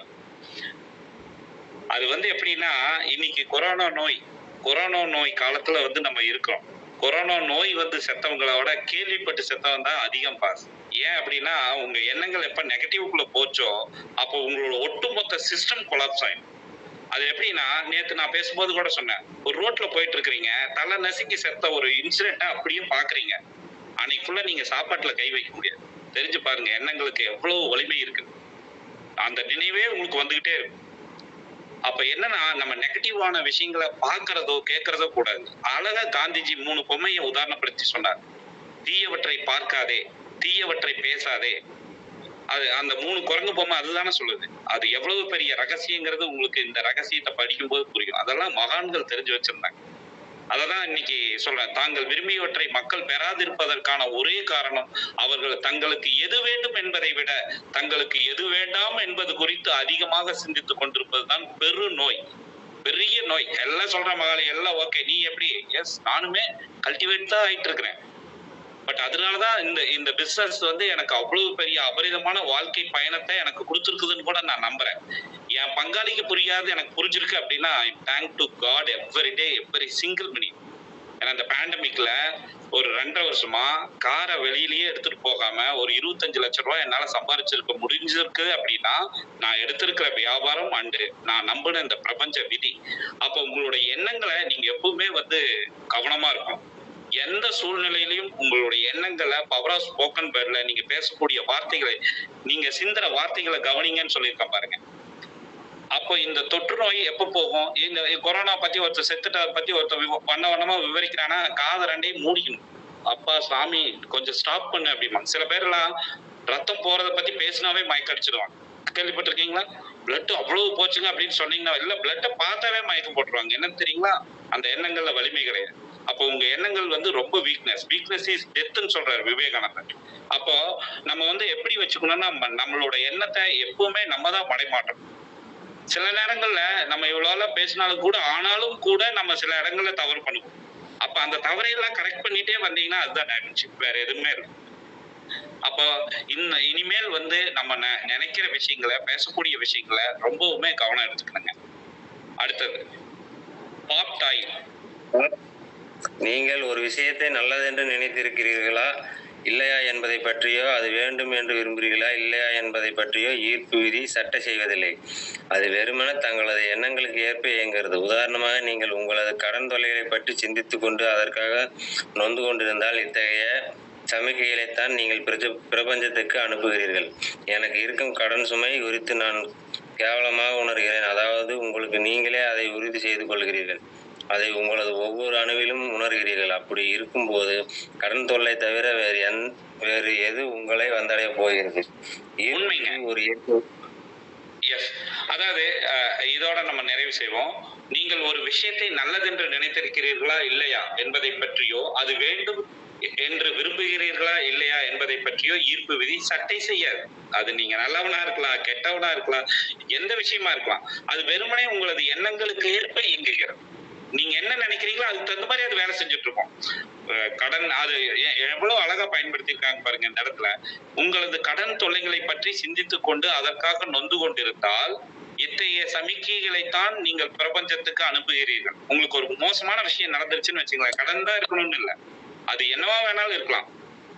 அது எப்படின்னா, இன்னைக்கு கொரோனா நோய் காலத்துல நம்ம இருக்கிறோம். கொரோனா நோய் செத்தவங்களை விட கேள்விப்பட்டு செத்தவன் தான் அதிகம் பாஸ். ஏன் அப்படின்னா, உங்க எண்ணங்கள் எப்ப நெகட்டிவ்க்குள்ள போச்சோ அப்போ உங்களோட ஒட்டுமொத்த சிஸ்டம் கொலாப்ஸ் ஆயிடும். அது எப்படின்னா, நேத்து நான் பேசும்போது கூட சொன்னேன், ஒரு ரோட்ல போயிட்டு இருக்கிறீங்க, தலை நசுக்கி செத்த ஒரு இன்சிடென்ட் அப்படியும் பாக்குறீங்க. அன்னைக்குள்ள நீங்க சாப்பாட்டுல கை வைக்க முடியாது. தெரிஞ்சு பாருங்க, எண்ணங்களுக்கு எவ்வளவு வலிமை இருக்கு. அந்த நினைவே உங்களுக்கு வந்துகிட்டே இருக்கும். அப்ப என்னன்னா, நம்ம நெகட்டிவான விஷயங்களை பாக்குறதோ கேட்கறதோ கூடாது. அழகா காந்திஜி 3 பொம்மையை உதாரணப்படுத்தி சொன்னார். தீயவற்றை பார்க்காதே, தீயவற்றை பேசாதே. அது அந்த 3 குரங்கு பொம்மை அதுதானே சொல்லுது. அது எவ்வளவு பெரிய ரகசியங்கிறது உங்களுக்கு இந்த ரகசியத்தை படிக்கும்போது புரியும். அதெல்லாம் மகான்கள் தெரிஞ்சு வச்சிருந்தாங்க. அததான் இன்னைக்கு சொல்றேன். தாங்கள் விரும்பியவற்றை மக்கள் பெறாதிருப்பதற்கான ஒரே காரணம், அவர்கள் தங்களுக்கு எது வேண்டும் என்பதை விட தங்களுக்கு எது வேண்டாம் என்பது குறித்து அதிகமாக சிந்தித்துக் கொண்டிருப்பதுதான் பெரு நோய், பெரிய நோய். எல்லாம் சொல்ற மகாலி, எல்லாம் ஓகே, நீ எப்படி? எஸ், நானுமே கல்டிவேட் தான் ஆயிட்டு இருக்கிறேன். பட் அதனாலதான் இந்த பிசினஸ் எனக்கு அவ்வளவு பெரிய அபரிதமான வாழ்க்கை பயணத்தை எனக்கு கொடுத்துருக்குதுன்னு கூட நான் நம்புறேன். என் பங்காளிக்கு புரியாது, எனக்கு புரிஞ்சிருக்கு அப்படின்னா I thank to God every day, every single minute. ஏன்னா இந்த பேண்டமிக்ல ஒரு 2.5 வருஷமா காரை வெளியிலேயே எடுத்துட்டு போகாம ஒரு 25 லட்சம் ரூபாய் என்னால சம்பாதிச்சிருக்க முடிஞ்சிருக்கு அப்படின்னா நான் எடுத்திருக்கிற வியாபாரம் அண்டு நான் நம்பின இந்த பிரபஞ்ச விதி. அப்போ உங்களுடைய எண்ணங்களை நீங்க எப்பவுமே கவனமா இருக்கும். எந்த சூழ்நிலையிலையும் உங்களுடைய எண்ணங்களை பவர் ஆஃப் ஸ்போக்கன் வேர்ட்ல நீங்க பேசக்கூடிய வார்த்தைகளை, நீங்க சிந்துற வார்த்தைகளை கவனிங்கன்னு சொல்லியிருக்கேன் பாருங்க. அப்போ இந்த தொற்று நோய் எப்ப போகும்? இந்த கொரோனா பத்தி ஒருத்தர் செத்துட்ட பத்தி ஒருத்தர் வண்ணமா விவரிக்கிறானா, காதை 2ஐயும் மூடிக்கணும். அப்பா சாமி கொஞ்சம் ஸ்டாப் பண்ணு அப்படிமா. சில பேர் எல்லாம் ரத்தம் போறதை பத்தி பேசினாவே மயக்க அடிச்சிடுவாங்க. கேள்விப்பட்டிருக்கீங்களா? பிளட் அவ்வளவு போச்சுங்க அப்படின்னு சொன்னீங்கன்னா, இல்ல பிளட்டை பார்த்தாவே மயக்கம் போட்டுருவாங்க. என்னன்னு தெரியுங்களா? அந்த எண்ணங்கள்ல வலிமை கிடையாது. அப்போ உங்க எண்ணங்கள் ரொம்ப வீக்னஸ் இஸ் டெத்ன்னு சொல்றாரு விவேகானந்தர். அப்போ நம்ம எப்படி வச்சுக்கணும்னா, நம்மளோட எண்ணத்தை எப்பவுமே நம்ம தான் மடைமாட்டோம். சில நேரங்கள்ல நம்ம இவ்வளவு பேசினாலும் கூட, ஆனாலும் கூட நம்ம சில இடங்கள்ல தவறு பண்ணுவோம். அப்ப அந்த தவறையெல்லாம் கரெக்ட் பண்ணிட்டே வந்தீங்கன்னா அதுதான் டைமென்ஷிப், வேற எதுவுமே இல்லை. அப்போ இனிமேல் நம்ம நினைக்கிற விஷயங்களை, பேசக்கூடிய விஷயங்களை ரொம்பவுமே கவனம் எடுத்துக்கணுங்க. அடுத்தது பாப் டாய். நீங்கள் ஒரு விஷயத்தை நல்லதென்று நினைத்திருக்கிறீர்களா இல்லையா என்பதை பற்றியோ, அது வேண்டும் என்று விரும்புகிறீர்களா இல்லையா என்பதை பற்றியோ ஈர்ப்பு விதி சட்டை செய்வதில்லை. அது வெறுமனே தங்களது எண்ணங்களுக்கு ஏற்ப இயங்குகிறது. உதாரணமாக, நீங்கள் உங்களது கடன் தொல்லைகளை பற்றி சிந்தித்துக் கொண்டு அதற்காக நொந்து கொண்டிருந்தால் இத்தகைய சமிக்கைகளைத்தான் நீங்கள் பிரபஞ்சத்துக்கு அனுப்புகிறீர்கள். எனக்கு இருக்கும் கடன் சுமை குறித்து நான் கேவலமாக உணர்கிறேன். அதாவது உங்களுக்கு நீங்களே அதை உறுதி செய்து கொள்கிறீர்கள். அதை உங்களது ஒவ்வொரு அணுவிலும் உணர்கிறீர்கள். அப்படி இருக்கும்போது கடன் தொல்லை தவிர வேறு எது உங்களை வந்தடைய போகிறது? ஒரு அதாவது இதோட நம்ம நிறைவு செய்வோம். நீங்கள் ஒரு விஷயத்தை நல்லதென்று நினைத்திருக்கிறீர்களா இல்லையா என்பதை பற்றியோ, அது வேண்டும் என்று விரும்புகிறீர்களா இல்லையா என்பதை பற்றியோ ஈர்ப்பு விதி சட்டை செய்யாது. அது நீங்க நல்லவனா இருக்கலாம், கெட்டவனா இருக்கலாம், எந்த விஷயமா இருக்கலாம். அது வெறுமனே உங்களது எண்ணங்களுக்கு ஏற்ப இயங்குகிறது. நீங்க என்ன நினைக்கிறீங்களோ அதுக்கு தகுந்த மாதிரி அது வேலை செஞ்சுட்டு இருக்கோம். கடன் அது எவ்வளவு அழகா பயன்படுத்தியிருக்காங்க பாருங்க இந்த இடத்துல. உங்களது கடன் தொல்லைகளை பற்றி சிந்தித்துக் கொண்டு அதற்காக நொந்து கொண்டிருந்தால் இத்தகைய சமிக்கைகளைத்தான் நீங்கள் பிரபஞ்சத்துக்கு அனுப்புகிறீர்கள். உங்களுக்கு ஒரு மோசமான விஷயம் நடந்துருச்சுன்னு வச்சுங்களேன், கடன் தான் இருக்கணும்னு இல்லை, அது என்னவா வேணாலும் இருக்கலாம்.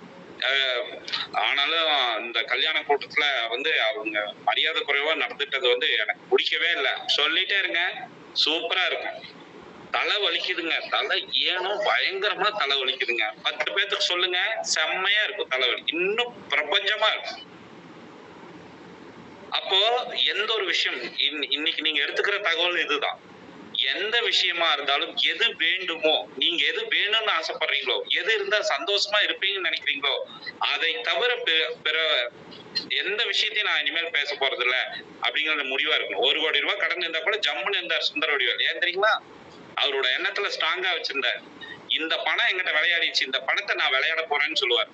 ஆனாலும் இந்த கல்யாண கூட்டத்துல அவங்க மரியாதை குறைவா நடந்துட்டது எனக்கு பிடிக்கவே இல்லை. சொல்லிட்டே இருங்க, சூப்பரா இருக்கும். தலை வலிக்குதுங்க, தலை ஏனோ பயங்கரமா தலை வலிக்குதுங்க. 10 பேத்துக்கு சொல்லுங்க, செம்மையா இருக்கும் தலைவலி, இன்னும் பிரபஞ்சமா இருக்கும். அப்போ எந்த ஒரு விஷயம் இன்னைக்கு நீங்க எடுத்துக்கிற தகவல் இதுதான். எந்த விஷயமா இருந்தாலும் எது வேண்டுமோ, நீங்க எது வேணும்னு ஆசைப்படுறீங்களோ, எது இருந்தா சந்தோஷமா இருப்பீங்கன்னு நினைக்கிறீங்களோ, அதை தவிர பிற எந்த விஷயத்தையும் நான் இனிமேல் பேச போறது இல்ல அப்படிங்கிற முடிவா இருக்கணும். 1 கோடி ரூபாய் கடன் இருந்தா கூட ஜம்முன்னு இருந்தார் சுந்தர வடிவேல். ஏன் தெரியுங்களா? அவரோட எண்ணத்துல ஸ்ட்ராங்கா வச்சிருந்தார். இந்த பணம் எங்கிட்ட விளையாடிச்சு, இந்த பணத்தை நான் விளையாட போறேன்னு சொல்லுவார்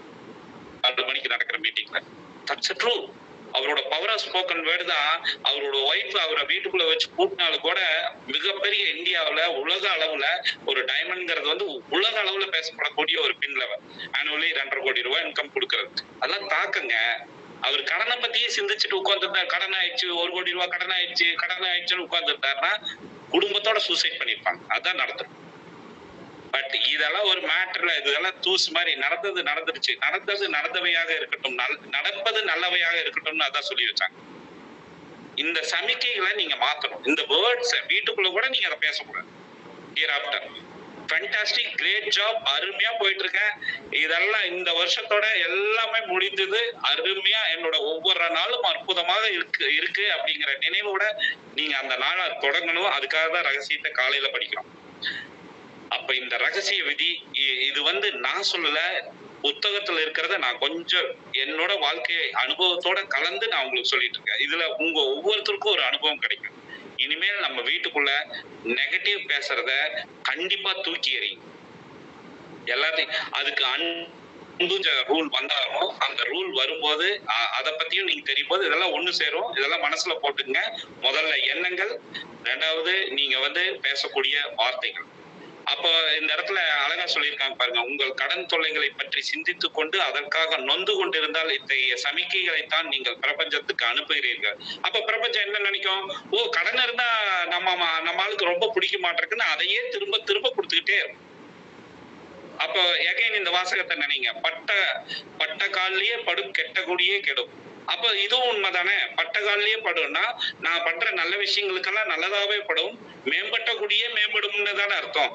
6 மணிக்கு நடக்கிற மீட்டிங்ல. That's true. அவரோட பவர் ஆஃப் ஸ்போக்கன் வேர்டு தான் அவரோட ஒய்ஃப் அவரை வீட்டுக்குள்ள வச்சு கூட்டினாலும் கூட மிகப்பெரிய இந்தியாவுல உலக அளவுல ஒரு டைமண்ட்ங்கிறது வந்து உலக அளவுல பேசப்படக்கூடிய ஒரு பின் லெவல். ஆனுவலி 2.5 கோடி ரூபாய் இன்கம் கொடுக்கறது. அதெல்லாம் தாக்கங்க. அவர் கடனை பத்தியே சிந்திச்சுட்டு உட்கார்ந்துருந்தார். கடன் ஆயிடுச்சு, 1 கோடி ரூபாய் கடன் ஆயிடுச்சுன்னு உட்கார்ந்துருந்தாருன்னா குடும்பத்தோட சூசைட் பண்ணிருப்பாங்க. அதான் நடக்கும். பட் இதெல்லாம் ஒரு மேட்டர்ல, இதெல்லாம் தூசு மாதிரி நடந்துருச்சு. நடந்தது நடந்தவையாக இருக்கட்டும், நடப்பது நல்லவையாக இருக்கட்டும்னு அதான் சொல்லி வச்சாங்க. இந்த சமிக்கைகளை நீங்க மாத்தணும். இந்த வேர்ட்ஸ் வீட்டுக்குள்ள கூட நீங்க அதை பேசக்கூடாது. Hereafter fantastic, great job, அருமையா போயிட்டு இருக்கேன். இதெல்லாம் இந்த வருஷத்தோட எல்லாமே முடிந்தது. அருமையா என்னோட ஒவ்வொரு நாளும் அற்புதமாக இருக்கு அப்படிங்கிற நினைவோட நீங்க அந்த நாளை தொடங்கணும். அதுக்காக தான் ரகசியத்தை காலையில படிக்கிறோம். அப்ப இந்த ரகசிய விதி இது வந்து நான் சொல்லல, புத்தகத்துல இருக்கிறத நான் கொஞ்சம் என்னோட வாழ்க்கை அனுபவத்தோட கலந்து நான் உங்களுக்கு சொல்லிட்டு இருக்கேன். இதுல உங்க ஒவ்வொருத்தருக்கும் ஒரு அனுபவம் கிடைக்கும். இனிமேல் நம்ம வீட்டுக்குள்ள நெகட்டிவ் பேசுறத கண்டிப்பா தூக்கி எறியும். எல்லாத்தையும் அதுக்கு ரூல் வந்தாலும் அந்த ரூல் வரும்போது அதை பத்தியும் நீங்க தெரியும் போது இதெல்லாம் ஒண்ணு சேரும். இதெல்லாம் மனசுல போட்டுங்க. முதல்ல எண்ணங்கள், 2வது நீங்க வந்து பேசக்கூடிய வார்த்தைகள். அப்போ இந்த இடத்துல அழகா சொல்லியிருக்காங்க பாருங்க, உங்கள் கடன் தொல்லைகளை பற்றி சிந்தித்துக் கொண்டு அதற்காக நொந்து கொண்டிருந்தால் இத்தகைய சமிக்கைகளைத்தான் நீங்கள் பிரபஞ்சத்துக்கு அனுப்புகிறீர்கள். அப்ப பிரபஞ்சம் என்ன நினைக்கும்? ஓ, கடன் இருந்தா நம்ம ஆளுக்கு ரொம்ப பிடிக்க மாட்டிருக்குன்னு அதையே திரும்ப திரும்ப கொடுத்துக்கிட்டே இருக்கும். அப்போ எகைன் இந்த வாசகத்தை நினைங்க, பட்ட காலிலேயே படும் கெட்ட குடியே கெடும். அப்ப இதுவும் உண்மைதானே. பட்ட காலிலேயே படும்னா நான் பண்ற நல்ல விஷயங்களுக்கெல்லாம் நல்லதாவே படும், மேம்பட்ட குடியே மேம்படும்னு தானே அர்த்தம்.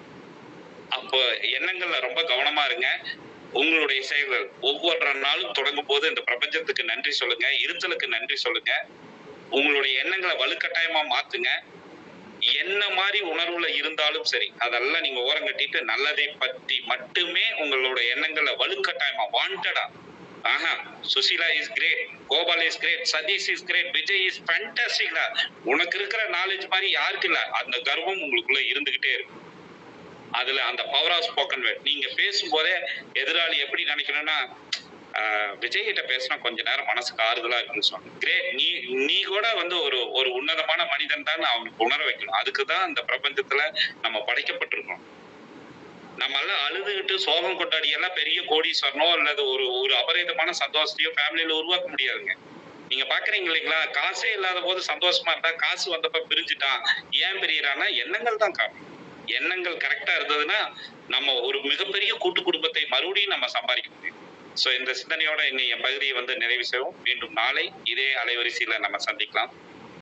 அப்போ எண்ணங்கள்ல ரொம்ப கவனமா இருங்க. உங்களுடைய செயல்கள் ஒவ்வொரு நாளும் தொடங்கும் போது இந்த பிரபஞ்சத்துக்கு நன்றி சொல்லுங்க, இருத்தலுக்கு நன்றி சொல்லுங்க. உங்களுடைய எண்ணங்களை வலுக்கட்டாயமா மாத்துங்க. என்ன மாதிரி உணர்வுல இருந்தாலும் சரி, அதெல்லாம் நீங்க ஓரம் கட்டிட்டு நல்லதை பத்தி மட்டுமே உங்களோட எண்ணங்களை வலுக்கட்டாயமா வாண்டடா, ஆஹா Susheela is great, Gopal is great, Satish is great, Vijay is ஃபேண்டாஸ்டிக்டா, உனக்கு இருக்கிற நாலேஜ் மாதிரி யாருக்கு இல்ல, அந்த கர்வம் உங்களுக்குள்ள இருந்துகிட்டே இருக்கு. அதுல அந்த பவர் ஆஃப் ஸ்போக்கன் வேர்ட் நீங்க பேசும்போதே எதிராளி எப்படி நினைக்கணும்னா, விஜய் கிட்ட பேசினா கொஞ்ச நேரம் மனசுக்கு ஆறுதலா இருக்குன்னு சொன்ன கிரேட், நீ கூட வந்து ஒரு உன்னதமான மனிதன் தான் அவனுக்கு உணர வைக்கணும். அதுக்குதான் அந்த பிரபஞ்சத்துல நம்ம படைக்கப்பட்டிருக்கோம். நம்ம எல்லாம் அழுதுகிட்டு சோகம் கொண்டாடி எல்லாம் பெரிய கோடீஸ்வரனோ அல்லது ஒரு அபரிதமான சந்தோஷத்தையோ ஃபேமிலியில உருவாக்க முடியாதுங்க. நீங்க பாக்குறீங்க இல்லைங்களா, காசே இல்லாத போது சந்தோஷமா இருந்தா, காசு வந்தப்ப பிரிஞ்சுட்டான். ஏன் பிரியறான்னா எண்ணங்கள் தான் காரணம். எண்ணங்கள் கரெக்டா இருந்ததுன்னா நம்ம ஒரு மிகப்பெரிய கூட்டு குடும்பத்தை மறுபடியும் நம்ம சம்பாதிக்க முடியும். சோ இந்த சிந்தனையோட என் பகுதியை வந்து நிறைவு செய்வோம். மீண்டும் நாளை இதே அலைவரிசையில நம்ம சந்திக்கலாம்.